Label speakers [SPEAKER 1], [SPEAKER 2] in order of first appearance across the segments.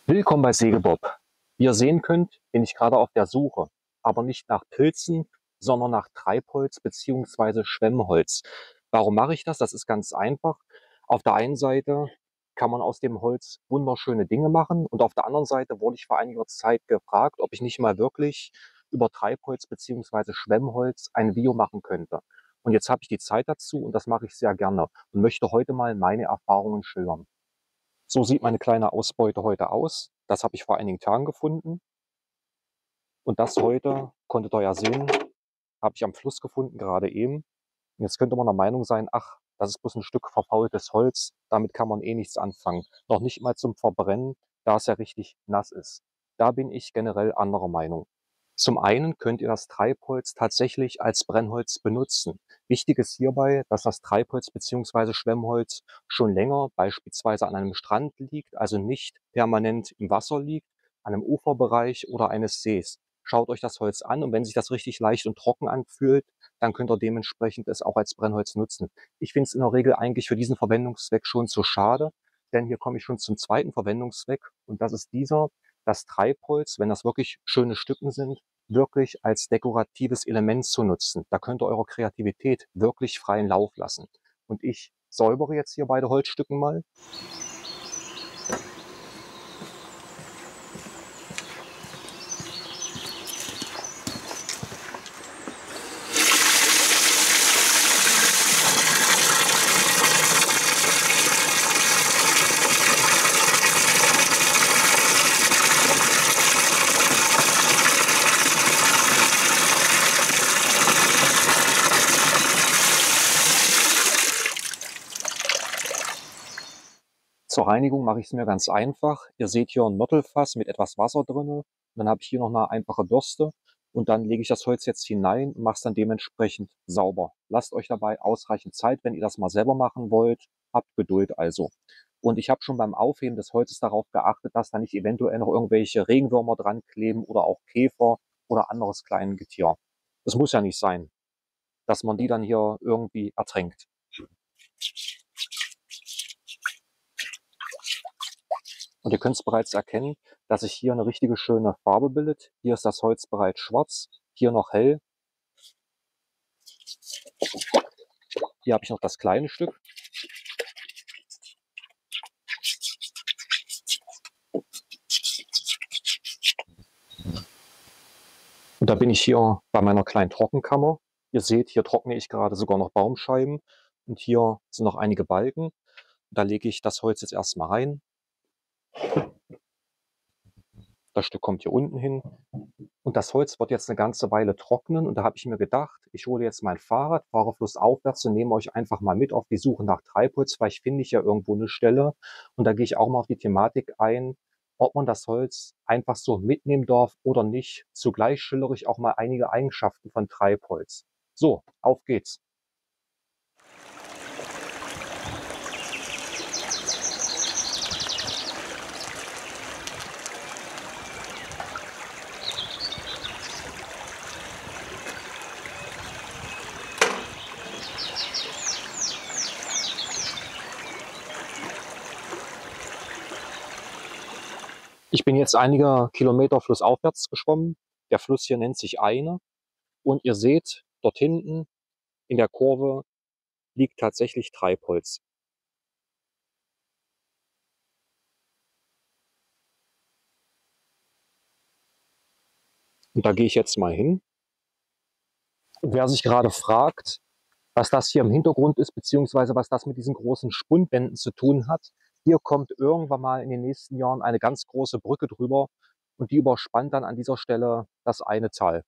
[SPEAKER 1] Willkommen bei Sägebob. Wie ihr sehen könnt, bin ich gerade auf der Suche, aber nicht nach Pilzen, sondern nach Treibholz bzw. Schwemmholz. Warum mache ich das? Das ist ganz einfach. Auf der einen Seite kann man aus dem Holz wunderschöne Dinge machen und auf der anderen Seite wurde ich vor einiger Zeit gefragt, ob ich nicht mal wirklich über Treibholz bzw. Schwemmholz ein Video machen könnte. Und jetzt habe ich die Zeit dazu und das mache ich sehr gerne und möchte heute mal meine Erfahrungen schildern. So sieht meine kleine Ausbeute heute aus. Das habe ich vor einigen Tagen gefunden. Und das heute, konntet ihr ja sehen, habe ich am Fluss gefunden, gerade eben. Und jetzt könnte man der Meinung sein, ach, das ist bloß ein Stück verfaultes Holz, damit kann man eh nichts anfangen. Noch nicht mal zum Verbrennen, da es ja richtig nass ist. Da bin ich generell anderer Meinung. Zum einen könnt ihr das Treibholz tatsächlich als Brennholz benutzen. Wichtig ist hierbei, dass das Treibholz bzw. Schwemmholz schon länger beispielsweise an einem Strand liegt, also nicht permanent im Wasser liegt, an einem Uferbereich oder eines Sees. Schaut euch das Holz an und wenn sich das richtig leicht und trocken anfühlt, dann könnt ihr dementsprechend es auch als Brennholz nutzen. Ich finde es in der Regel eigentlich für diesen Verwendungszweck schon zu schade, denn hier komme ich schon zum zweiten Verwendungszweck und das ist dieser, das Treibholz, wenn das wirklich schöne Stücken sind, wirklich als dekoratives Element zu nutzen. Da könnt ihr eurer Kreativität wirklich freien Lauf lassen. Und ich säubere jetzt hier beide Holzstücken mal. Zur Reinigung mache ich es mir ganz einfach. Ihr seht hier ein Mörtelfass mit etwas Wasser drin. Dann habe ich hier noch eine einfache Bürste und dann lege ich das Holz jetzt hinein und mache es dann dementsprechend sauber. Lasst euch dabei ausreichend Zeit, wenn ihr das mal selber machen wollt. Habt Geduld also. Und ich habe schon beim Aufheben des Holzes darauf geachtet, dass da nicht eventuell noch irgendwelche Regenwürmer dran kleben oder auch Käfer oder anderes kleines Getier. Das muss ja nicht sein, dass man die dann hier irgendwie ertränkt. Und ihr könnt es bereits erkennen, dass sich hier eine richtige schöne Farbe bildet. Hier ist das Holz bereits schwarz, hier noch hell. Hier habe ich noch das kleine Stück. Und da bin ich hier bei meiner kleinen Trockenkammer. Ihr seht, hier trockne ich gerade sogar noch Baumscheiben. Und hier sind noch einige Balken. Da lege ich das Holz jetzt erstmal rein. Das Stück kommt hier unten hin. Und das Holz wird jetzt eine ganze Weile trocknen. Und da habe ich mir gedacht, ich hole jetzt mein Fahrrad, fahre flussaufwärts und nehme euch einfach mal mit auf die Suche nach Treibholz. Vielleicht finde ich ja irgendwo eine Stelle. Und da gehe ich auch mal auf die Thematik ein, ob man das Holz einfach so mitnehmen darf oder nicht. Zugleich schildere ich auch mal einige Eigenschaften von Treibholz. So, auf geht's. Ich bin jetzt einige Kilometer flussaufwärts geschwommen. Der Fluss hier nennt sich Eine. Und ihr seht, dort hinten in der Kurve liegt tatsächlich Treibholz. Und da gehe ich jetzt mal hin. Und wer sich gerade fragt, was das hier im Hintergrund ist, beziehungsweise was das mit diesen großen Spundwänden zu tun hat, hier kommt irgendwann mal in den nächsten Jahren eine ganz große Brücke drüber und die überspannt dann an dieser Stelle das Einetal.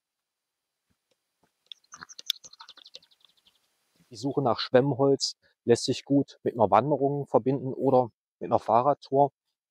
[SPEAKER 1] Die Suche nach Schwemmholz lässt sich gut mit einer Wanderung verbinden oder mit einer Fahrradtour.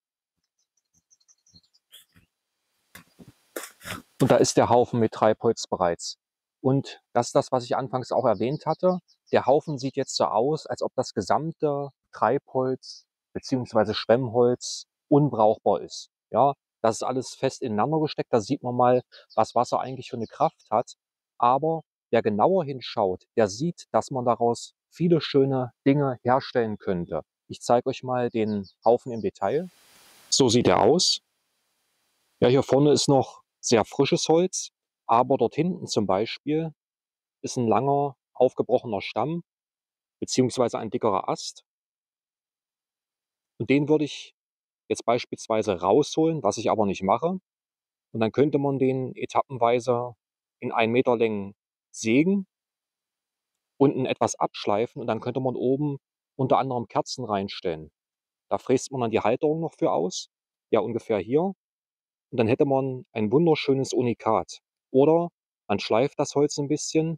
[SPEAKER 1] Und da ist der Haufen mit Treibholz bereits. Und das ist das, was ich anfangs auch erwähnt hatte. Der Haufen sieht jetzt so aus, als ob das gesamte Treibholz bzw. Schwemmholz unbrauchbar ist. Ja, das ist alles fest ineinander gesteckt. Da sieht man mal, was Wasser eigentlich für eine Kraft hat. Aber wer genauer hinschaut, der sieht, dass man daraus viele schöne Dinge herstellen könnte. Ich zeige euch mal den Haufen im Detail. So sieht er aus. Ja, hier vorne ist noch sehr frisches Holz, aber dort hinten zum Beispiel ist ein langer, aufgebrochener Stamm beziehungsweise ein dickerer Ast. Und den würde ich jetzt beispielsweise rausholen, was ich aber nicht mache. Und dann könnte man den etappenweise in 1 Meter Längen sägen, unten etwas abschleifen und dann könnte man oben unter anderem Kerzen reinstellen. Da fräst man dann die Halterung noch für aus, ja ungefähr hier. Und dann hätte man ein wunderschönes Unikat. Oder man schleift das Holz ein bisschen,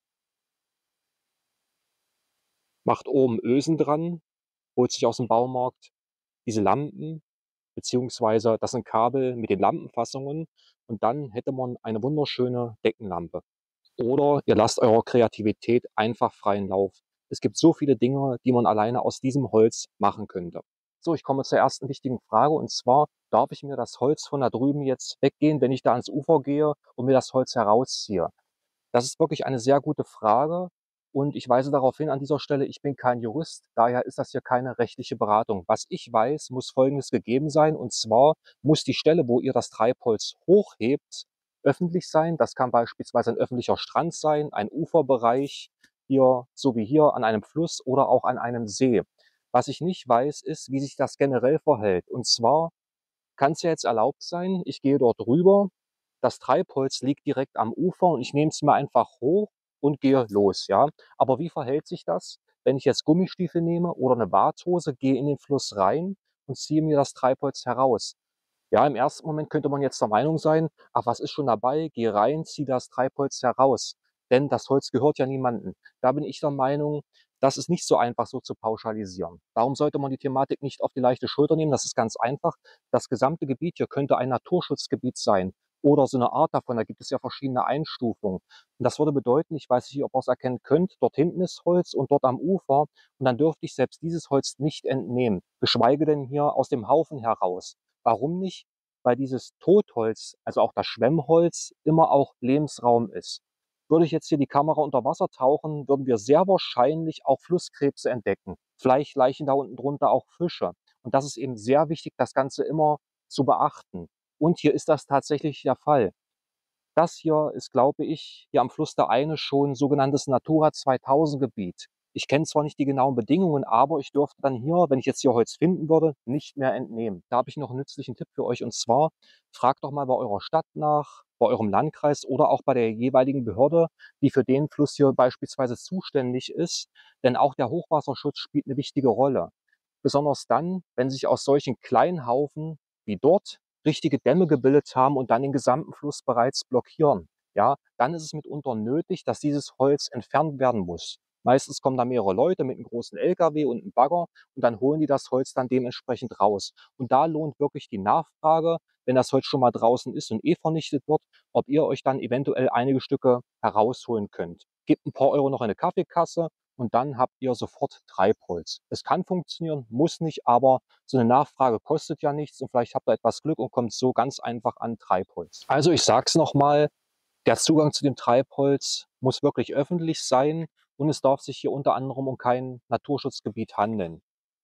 [SPEAKER 1] macht oben Ösen dran, holt sich aus dem Baumarkt diese Lampen, beziehungsweise das sind Kabel mit den Lampenfassungen und dann hätte man eine wunderschöne Deckenlampe. Oder ihr lasst eurer Kreativität einfach freien Lauf. Es gibt so viele Dinge, die man alleine aus diesem Holz machen könnte. So, ich komme zur ersten wichtigen Frage und zwar, darf ich mir das Holz von da drüben jetzt weggehen, wenn ich da ans Ufer gehe und mir das Holz herausziehe? Das ist wirklich eine sehr gute Frage und ich weise darauf hin an dieser Stelle, ich bin kein Jurist, daher ist das hier keine rechtliche Beratung. Was ich weiß, muss Folgendes gegeben sein und zwar muss die Stelle, wo ihr das Treibholz hochhebt, öffentlich sein. Das kann beispielsweise ein öffentlicher Strand sein, ein Uferbereich, hier, so wie hier an einem Fluss oder auch an einem See. Was ich nicht weiß, ist, wie sich das generell verhält. Und zwar kann es ja jetzt erlaubt sein, ich gehe dort rüber, das Treibholz liegt direkt am Ufer und ich nehme es mir einfach hoch und gehe los, ja. Aber wie verhält sich das, wenn ich jetzt Gummistiefel nehme oder eine Badhose, gehe in den Fluss rein und ziehe mir das Treibholz heraus? Ja, im ersten Moment könnte man jetzt der Meinung sein, ach, was ist schon dabei? Geh rein, zieh das Treibholz heraus. Denn das Holz gehört ja niemandem. Da bin ich der Meinung, das ist nicht so einfach so zu pauschalisieren. Darum sollte man die Thematik nicht auf die leichte Schulter nehmen. Das ist ganz einfach. Das gesamte Gebiet hier könnte ein Naturschutzgebiet sein oder so eine Art davon. Da gibt es ja verschiedene Einstufungen. Und das würde bedeuten, ich weiß nicht, ob ihr es erkennen könnt, dort hinten ist Holz und dort am Ufer. Und dann dürfte ich selbst dieses Holz nicht entnehmen, geschweige denn hier aus dem Haufen heraus. Warum nicht? Weil dieses Totholz, also auch das Schwemmholz, immer auch Lebensraum ist. Würde ich jetzt hier die Kamera unter Wasser tauchen, würden wir sehr wahrscheinlich auch Flusskrebse entdecken. Vielleicht laichen da unten drunter auch Fische. Und das ist eben sehr wichtig, das Ganze immer zu beachten. Und hier ist das tatsächlich der Fall. Das hier ist, glaube ich, hier am Fluss der Eine schon sogenanntes Natura 2000 Gebiet. Ich kenne zwar nicht die genauen Bedingungen, aber ich dürfte dann hier, wenn ich jetzt hier Holz finden würde, nicht mehr entnehmen. Da habe ich noch einen nützlichen Tipp für euch und zwar, fragt doch mal bei eurer Stadt nach, bei eurem Landkreis oder auch bei der jeweiligen Behörde, die für den Fluss hier beispielsweise zuständig ist, denn auch der Hochwasserschutz spielt eine wichtige Rolle. Besonders dann, wenn sich aus solchen kleinen Haufen wie dort richtige Dämme gebildet haben und dann den gesamten Fluss bereits blockieren. Ja, dann ist es mitunter nötig, dass dieses Holz entfernt werden muss. Meistens kommen da mehrere Leute mit einem großen LKW und einem Bagger und dann holen die das Holz dann dementsprechend raus. Und da lohnt wirklich die Nachfrage, wenn das Holz schon mal draußen ist und vernichtet wird, ob ihr euch dann eventuell einige Stücke herausholen könnt. Gebt ein paar Euro noch in eine Kaffeekasse und dann habt ihr sofort Treibholz. Es kann funktionieren, muss nicht, aber so eine Nachfrage kostet ja nichts und vielleicht habt ihr etwas Glück und kommt so ganz einfach an Treibholz. Also ich sage es nochmal, der Zugang zu dem Treibholz muss wirklich öffentlich sein und es darf sich hier unter anderem um kein Naturschutzgebiet handeln.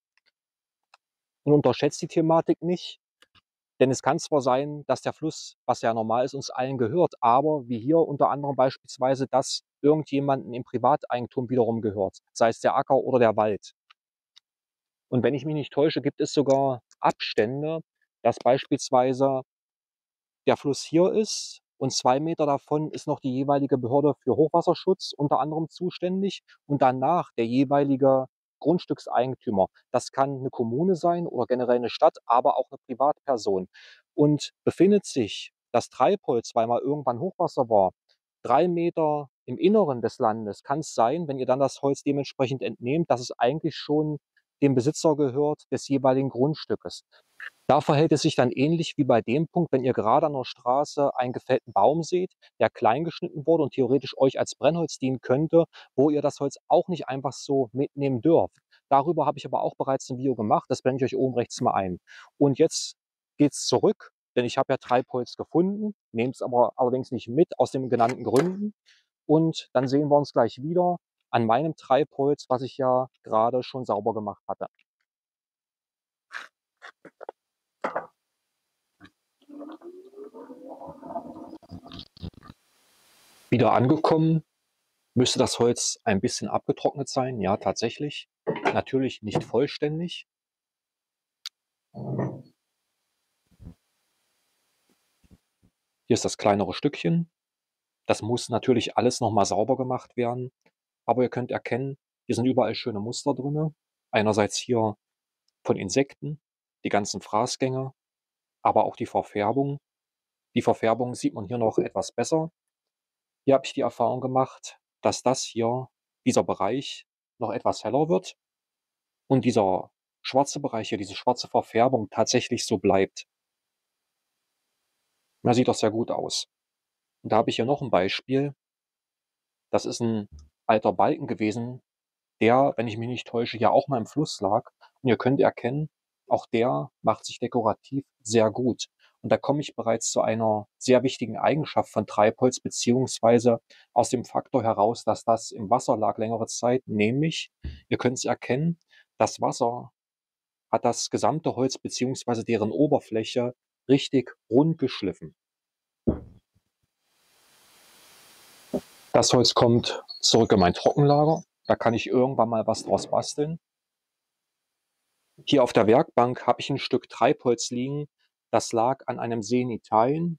[SPEAKER 1] Und unterschätzt die Thematik nicht, denn es kann zwar sein, dass der Fluss, was ja normal ist, uns allen gehört, aber wie hier unter anderem beispielsweise, dass irgendjemanden im Privateigentum wiederum gehört, sei es der Acker oder der Wald. Und wenn ich mich nicht täusche, gibt es sogar Abstände, dass beispielsweise der Fluss hier ist und 2 Meter davon ist noch die jeweilige Behörde für Hochwasserschutz unter anderem zuständig und danach der jeweilige Grundstückseigentümer. Das kann eine Kommune sein oder generell eine Stadt, aber auch eine Privatperson. Und befindet sich das Treibholz, weil mal irgendwann Hochwasser war, 3 Meter im Inneren des Landes, kann es sein, wenn ihr dann das Holz dementsprechend entnehmt, dass es eigentlich schon dem Besitzer gehört des jeweiligen Grundstückes. Da verhält es sich dann ähnlich wie bei dem Punkt, wenn ihr gerade an der Straße einen gefällten Baum seht, der klein geschnitten wurde und theoretisch euch als Brennholz dienen könnte, wo ihr das Holz auch nicht einfach so mitnehmen dürft. Darüber habe ich aber auch bereits ein Video gemacht, das blende ich euch oben rechts mal ein. Und jetzt geht's zurück, denn ich habe ja Treibholz gefunden, nehme es aber allerdings nicht mit aus den genannten Gründen. Und dann sehen wir uns gleich wieder an meinem Treibholz, was ich ja gerade schon sauber gemacht hatte. Wieder angekommen, müsste das Holz ein bisschen abgetrocknet sein. Ja, tatsächlich. Natürlich nicht vollständig. Hier ist das kleinere Stückchen. Das muss natürlich alles nochmal sauber gemacht werden. Aber ihr könnt erkennen, hier sind überall schöne Muster drinne. Einerseits hier von Insekten, die ganzen Fraßgänge, aber auch die Verfärbung. Die Verfärbung sieht man hier noch etwas besser. Hier habe ich die Erfahrung gemacht, dass das hier, dieser Bereich, noch etwas heller wird und dieser schwarze Bereich hier, diese schwarze Verfärbung tatsächlich so bleibt. Das sieht doch sehr gut aus. Und da habe ich hier noch ein Beispiel. Das ist ein alter Balken gewesen, der, wenn ich mich nicht täusche, ja auch mal im Fluss lag. Und ihr könnt erkennen, auch der macht sich dekorativ sehr gut. Und da komme ich bereits zu einer sehr wichtigen Eigenschaft von Treibholz, beziehungsweise aus dem Faktor heraus, dass das im Wasser lag längere Zeit, nämlich, ihr könnt es erkennen, das Wasser hat das gesamte Holz beziehungsweise deren Oberfläche richtig rund geschliffen. Das Holz kommt zurück in mein Trockenlager. Da kann ich irgendwann mal was draus basteln. Hier auf der Werkbank habe ich ein Stück Treibholz liegen. Das lag an einem See in Italien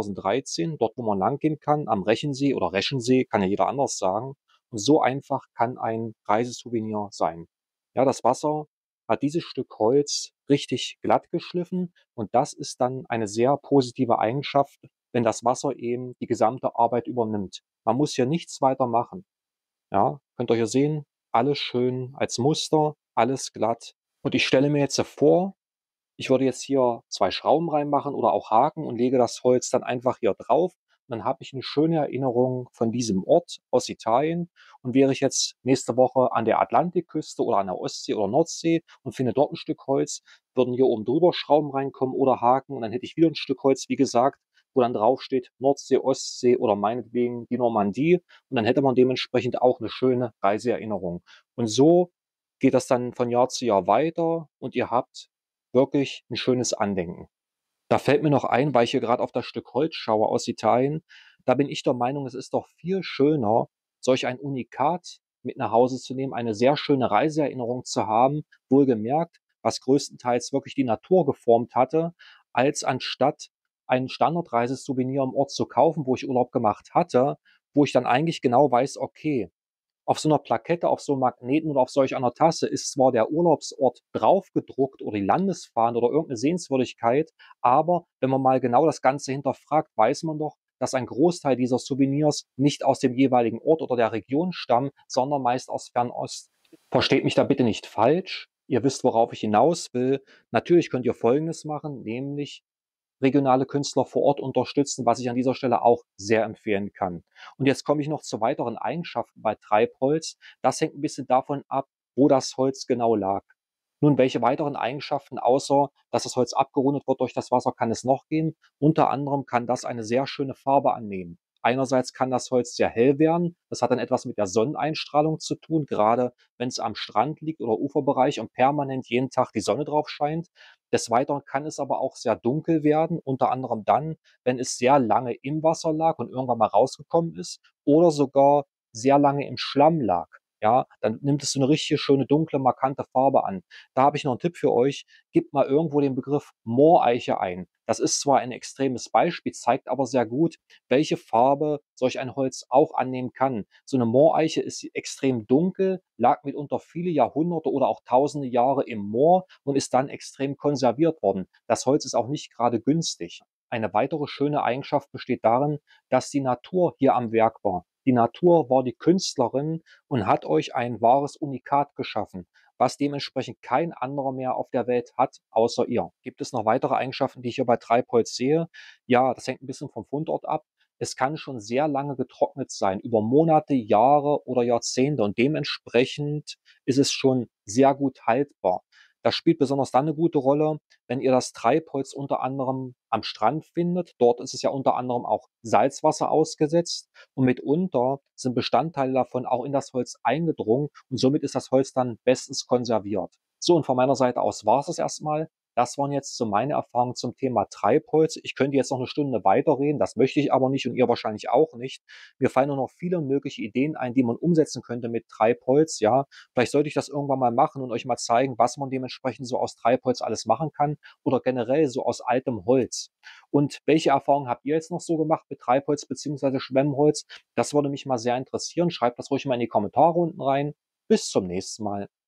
[SPEAKER 1] 2013, dort wo man langgehen kann, am Rechensee oder Reschensee, kann ja jeder anders sagen. Und so einfach kann ein Reisesouvenir sein. Ja, das Wasser hat dieses Stück Holz richtig glatt geschliffen und das ist dann eine sehr positive Eigenschaft, wenn das Wasser eben die gesamte Arbeit übernimmt. Man muss hier nichts weiter machen. Ja, könnt ihr hier sehen, alles schön als Muster, alles glatt. Und ich stelle mir jetzt vor, ich würde jetzt hier 2 Schrauben reinmachen oder auch Haken und lege das Holz dann einfach hier drauf. Und dann habe ich eine schöne Erinnerung von diesem Ort aus Italien. Und wäre ich jetzt nächste Woche an der Atlantikküste oder an der Ostsee oder Nordsee und finde dort ein Stück Holz, würden hier oben drüber Schrauben reinkommen oder Haken und dann hätte ich wieder ein Stück Holz, wie gesagt, wo dann drauf steht Nordsee, Ostsee oder meinetwegen die Normandie. Und dann hätte man dementsprechend auch eine schöne Reiseerinnerung. Und so geht das dann von Jahr zu Jahr weiter und ihr habt wirklich ein schönes Andenken. Da fällt mir noch ein, weil ich hier gerade auf das Stück Holz schaue aus Italien, da bin ich der Meinung, es ist doch viel schöner, solch ein Unikat mit nach Hause zu nehmen, eine sehr schöne Reiseerinnerung zu haben, wohlgemerkt, was größtenteils wirklich die Natur geformt hatte, als anstatt ein Standardreisesouvenir am Ort zu kaufen, wo ich Urlaub gemacht hatte, wo ich dann eigentlich genau weiß, okay, auf so einer Plakette, auf so einem Magneten oder auf solch einer Tasse ist zwar der Urlaubsort draufgedruckt oder die Landesfahne oder irgendeine Sehenswürdigkeit, aber wenn man mal genau das Ganze hinterfragt, weiß man doch, dass ein Großteil dieser Souvenirs nicht aus dem jeweiligen Ort oder der Region stammen, sondern meist aus Fernost. Versteht mich da bitte nicht falsch. Ihr wisst, worauf ich hinaus will. Natürlich könnt ihr Folgendes machen, nämlich regionale Künstler vor Ort unterstützen, was ich an dieser Stelle auch sehr empfehlen kann. Und jetzt komme ich noch zu weiteren Eigenschaften bei Treibholz. Das hängt ein bisschen davon ab, wo das Holz genau lag. Nun, welche weiteren Eigenschaften, außer dass das Holz abgerundet wird durch das Wasser, kann es noch geben? Unter anderem kann das eine sehr schöne Farbe annehmen. Einerseits kann das Holz sehr hell werden. Das hat dann etwas mit der Sonneneinstrahlung zu tun, gerade wenn es am Strand liegt oder Uferbereich und permanent jeden Tag die Sonne drauf scheint. Des Weiteren kann es aber auch sehr dunkel werden, unter anderem dann, wenn es sehr lange im Wasser lag und irgendwann mal rausgekommen ist oder sogar sehr lange im Schlamm lag. Ja, dann nimmt es so eine richtig schöne dunkle, markante Farbe an. Da habe ich noch einen Tipp für euch. Gebt mal irgendwo den Begriff Mooreiche ein. Das ist zwar ein extremes Beispiel, zeigt aber sehr gut, welche Farbe solch ein Holz auch annehmen kann. So eine Mooreiche ist extrem dunkel, lag mitunter viele Jahrhunderte oder auch tausende Jahre im Moor und ist dann extrem konserviert worden. Das Holz ist auch nicht gerade günstig. Eine weitere schöne Eigenschaft besteht darin, dass die Natur hier am Werk war. Die Natur war die Künstlerin und hat euch ein wahres Unikat geschaffen, was dementsprechend kein anderer mehr auf der Welt hat, außer ihr. Gibt es noch weitere Eigenschaften, die ich hier bei Treibholz sehe? Ja, das hängt ein bisschen vom Fundort ab. Es kann schon sehr lange getrocknet sein, über Monate, Jahre oder Jahrzehnte und dementsprechend ist es schon sehr gut haltbar. Das spielt besonders dann eine gute Rolle, wenn ihr das Treibholz unter anderem am Strand findet. Dort ist es ja unter anderem auch Salzwasser ausgesetzt und mitunter sind Bestandteile davon auch in das Holz eingedrungen und somit ist das Holz dann bestens konserviert. So, und von meiner Seite aus war es das erstmal. Das waren jetzt so meine Erfahrungen zum Thema Treibholz. Ich könnte jetzt noch eine Stunde weiterreden, das möchte ich aber nicht und ihr wahrscheinlich auch nicht. Mir fallen nur noch viele mögliche Ideen ein, die man umsetzen könnte mit Treibholz, ja. Vielleicht sollte ich das irgendwann mal machen und euch mal zeigen, was man dementsprechend so aus Treibholz alles machen kann oder generell so aus altem Holz. Und welche Erfahrungen habt ihr jetzt noch so gemacht mit Treibholz beziehungsweise Schwemmholz? Das würde mich mal sehr interessieren. Schreibt das ruhig mal in die Kommentare unten rein. Bis zum nächsten Mal.